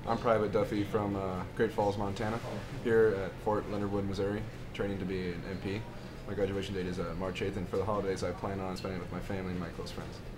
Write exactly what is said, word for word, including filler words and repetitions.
I'm Private Duffy from uh, Great Falls, Montana, here at Fort Leonard, Missouri, training to be an M P. My graduation date is uh, March eighth, and for the holidays I plan on spending it with my family and my close friends.